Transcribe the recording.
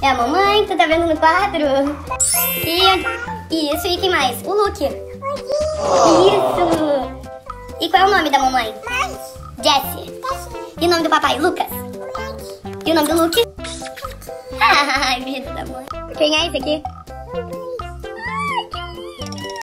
É a mamãe que tu tá vendo no quadro. Isso, e quem mais? O Luke. Isso. E qual é o nome da mamãe? Jessi. E o nome do papai? Luccas. E o nome do Luke? Ai, vida da mãe. Quem é esse aqui?